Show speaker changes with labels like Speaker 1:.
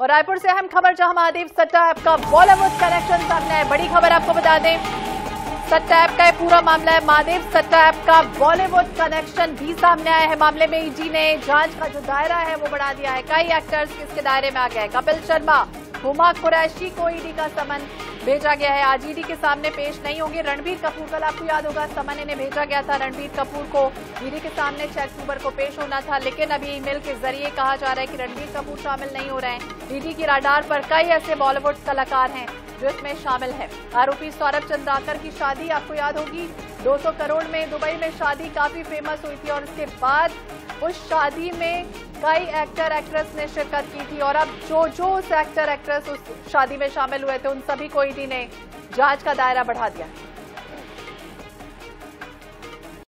Speaker 1: और रायपुर से अहम खबर, जहां महादेव सट्टा ऐप का बॉलीवुड कनेक्शन सामने है। बड़ी खबर आपको बता दें, सट्टा ऐप का ये पूरा मामला है। महादेव सट्टा ऐप का बॉलीवुड कनेक्शन भी सामने आया है। मामले में ईडी ने जांच का जो दायरा है वो बढ़ा दिया है। कई एक्टर्स इसके दायरे में आ गए। कपिल शर्मा, हुमा कुरैशी को ईडी का समन भेजा गया है। आज ईडी के सामने पेश नहीं होंगे। रणबीर कपूर, कल आपको याद होगा समन इन्हें भेजा गया था। रणबीर कपूर को ईडी के सामने 6 अक्टूबर को पेश होना था, लेकिन अभी ईमेल के जरिए कहा जा रहा है कि रणबीर कपूर शामिल नहीं हो रहे हैं। ईडी की राडार पर कई ऐसे बॉलीवुड कलाकार हैं जो इसमें शामिल है। आरोपी सौरभ चंद्राकर की शादी आपको याद होगी, 200 करोड़ में दुबई में शादी काफी फेमस हुई थी और उसके बाद उस शादी में कई एक्टर एक्ट्रेस ने शिरकत की थी। और अब जो उस एक्टर एक्ट्रेस उस शादी में शामिल हुए थे उन सभी को ईडी ने जांच का दायरा बढ़ा दिया।